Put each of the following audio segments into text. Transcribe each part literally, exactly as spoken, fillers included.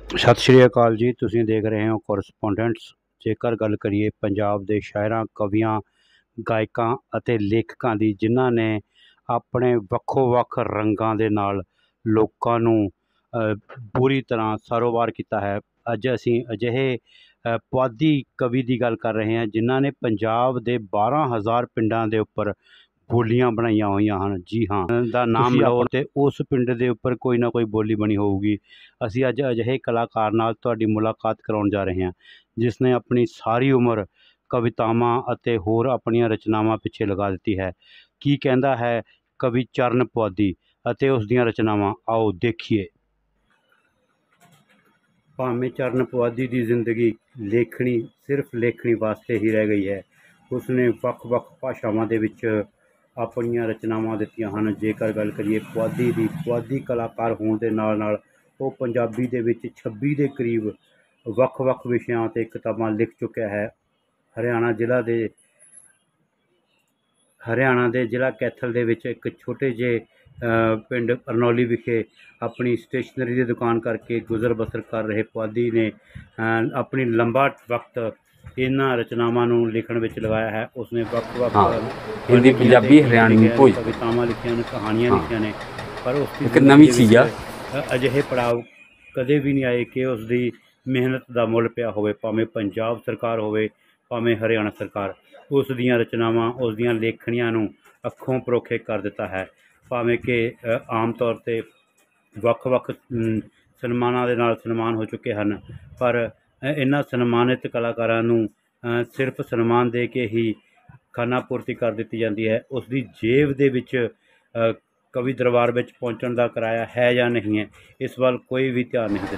सत श्री अकाल जी। तुसीं देख रहे हो कोरस्पोंडेंट्स। जेकर गल करिए पंजाब के शायरां, कवियां, गायकां अते लेखकां दी जिन्हां ने अपने वक्खो वक्ख रंगां दे नाल लोकां नूं बुरी तरह सरोवार किया है, अज असीं अजिहे पुआधी कवि की गल कर रहे हैं जिन्हां ने पंजाब के बारह हज़ार पिंडां दे उपर बोलियां बनाइया हुई हैं। जी हाँ, दा नाम लो तो उस पिंड के उपर कोई ना कोई बोली बनी होगी। असी अज अजिहे कलाकार नाल तुहाडी मुलाकात कराउण जा रहे हैं जिसने अपनी सारी उम्र कवितावां अते होर अपनियां रचनावां पिछे लगा दी है। की कहता है कवि चरण पुआधी अते उस दियां रचनावां, आओ देखिए। भावें चरण पुआधी की जिंदगी लेखनी सिर्फ लेखनी वास्ते ही रह गई है, उसने वक् वक् भाषावां दे विच अपनियां रचनावां दित्तियां हन। जेकर गल करिए पुआधी की, पुआधी कलाकार होने के नाल नाल वो पंजाबी दे विच छब्बी के करीब वक् वक् विषयां ते किताबां लिख चुका है। हरियाणा जिला दे हरियाणा के जिला कैथल दे विच एक छोटे जे पिंड अरनौली विखे अपनी स्टेशनरी की दुकान करके गुजर बसर कर रहे पुआधी ने अपनी लंबा वक्त इन्हां रचनावां नूं लिखण विच लगाया है। उसने वक्त वक्त हिंदी, पंजाबी, हरियाणवी, कवितावां लिखियां ने, कहानियां लिखियां ने, पर उस एक नवीं चीज़ आ अजिहे पड़ाव कदे भी नहीं आए कि उसकी मेहनत का मुल पिया होवे। भावें पंजाब सरकार होवे, भावें हरियाणा सरकार, उस दियां रचनावां, उस दियां लेखनियां नूं अखों परोखे कर दिता है। भावें कि आम तौर पर वक् वक् सन्मानां दे नाल सन्मान हो चुके हैं, पर इन्हां सन्मानित कलाकारां नूं सिर्फ सन्मान दे के ही खाना पूर्ति कर दी जाती है। उसकी जेब दे विच कवि दरबार में पहुँचने का किराया है या नहीं है, इस वाल कोई भी ध्यान नहीं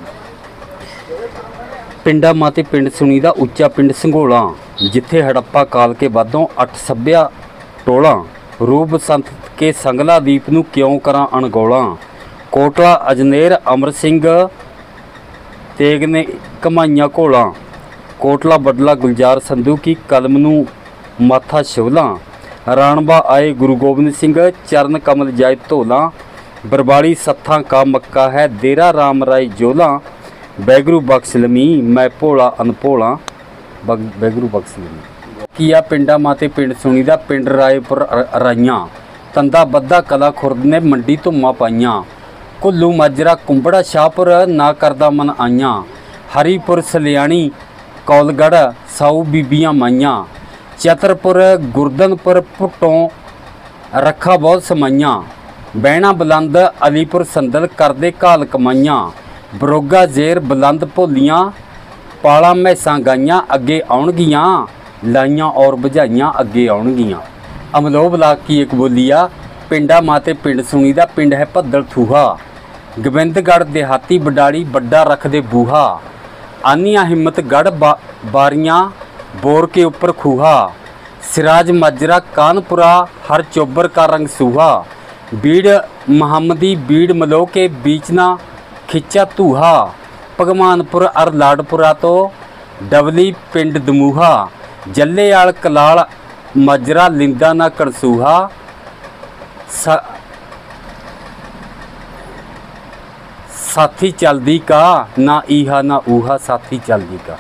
देता। पिंडा माते पिंड सुनी दा उच्चा पिंड संघोला, जिथे हड़प्पा काल के बादों अठ सभ्या टोला, रूप संत के संगला दीप नूं क्यों करा अणगौला, कोटला अजनेर अमर सिंह तेग ने कमाइया घोला, कोटला बदला गुलजार संधू की कलम नूं माथा शिवला, राणबा आए गुरु गोबिंद सिंह चरण कमल जाए धोला, बरबाड़ी सत्था का मक्का है देरा राम राय जोला, बैगरू बख्श लमी मैं भोला अनभोला, बैगरू बख्श लमी। किया पिंडा माते पिंड सुनी दा पिंड रायपुर राइयां, तंदा बद्दा कला खुरद ने मंडी धुम्मा पाइयां, कुल्लू माजरा कुंबड़ा शाहपुर ना करदा मन आइयां, हरीपुर सलियाणी कौलगढ़ साऊ बीबियां माइयां, चतरपुर गुरदनपुर भुट्टों रखा बहुत समाइयां, बैणा बुलंद अलीपुर संदल करदे घाल कमाइयां, बरोगा जेर बुलंद भोलियां पाला मैसां गाइयां अगे आउणगियां, लाइयां और बुझाइयां अगे आउणगियां। अमलो ब्लाक की एक बोलिया पिंडा माते पिंड सुनी दा पिंड है भद्दल थूहा, गोबिंदगढ़ देहाती बडाड़ी बड्डा रख दे बूहा, आनिया हिम्मतगढ़ बा, बारियां बोर के ऊपर खूहा, सिराज माजरा कानपुरा हर चोबर का रंग सूहा, बीड़ मोहम्मदी बीड़ मलो के बीच ना खिंचा धूहा, भगवानपुर अर लाडपुरा तो डबली पिंड दमूहा, जल्लेआल कलाल मजरा लिंदा ना कड़सूहा, सा, साथी चलदी का ना ईहा ना ऊहा, साथी चलदी का।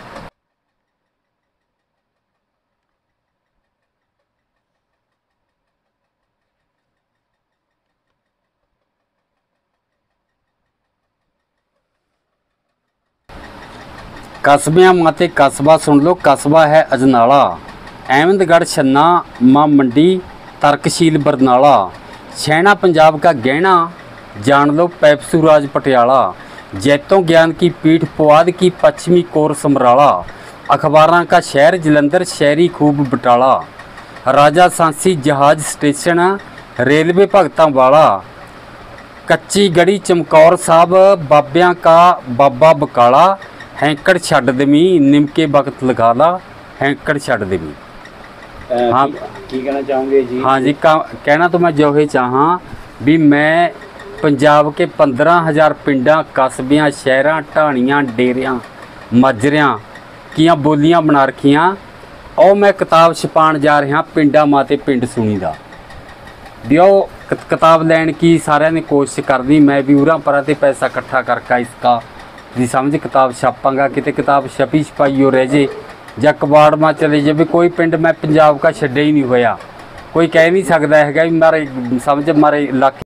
कस्बियां माते कस्बा सुन लो, कस्बा है अजनाला, अहमदगढ़ छन्ना मां मंडी तर्कशील बरनाला, छैना पंजाब का गहना जान लो पैपसूराज पटियाला, जैतों ज्ञान की पीठ पुआध की पश्चिमी कोर समराला, अखबारां का शहर जलंधर शहरी खूब बटाला, राजा सांसी जहाज स्टेशन रेलवे भगतां वाला, कच्ची गढ़ी चमकौर साहब बाबियां का बाबा बकाला, हैंकड़ छड़ देवी निमके वक्त लगा ला, हैंकड़ छड़ देवी। हाँ, की कहना चाहूँगे जी? हाँ जी, का, कहना तो मैं जो ही चाहा भी मैं पंजाब के पंद्रह हज़ार पिंडा कस्बियां शहरां ढाणियां डेरियां माजरियां कियां बोलियां बना रखियां, और मैं किताब छपाण जा रहा पिंडा माते पिंड सुनी दा। भी किताब लैन की सारे ने कोशिश कर दी, मैं भी उरा परा ते पैसा इकट्ठा करके इसका ਦੀ ਸਮਝ ਕਿਤਾਬ ਛਾਪਾਂਗਾ, ਕਿਤੇ ਕਿਤਾਬ ਛਪੀ ਛਪਾਈ ਹੋ ਰਹਿ ਜੇ ਜਾਂ ਕਬਾੜ ਮਾ ਚਲੇ ਜਾਵੇ, ਕੋਈ ਪਿੰਡ ਮੈਂ ਪੰਜਾਬ ਕਾ ਛੱਡਿਆ ਹੀ ਨਹੀਂ ਹੋਇਆ। ਕੋਈ ਕਹਿ ਨਹੀਂ ਸਕਦਾ ਹੈਗਾ ਵੀ ਮਾਰੇ ਸਮਝ ਮਾਰੇ ਇਲਾਕੇ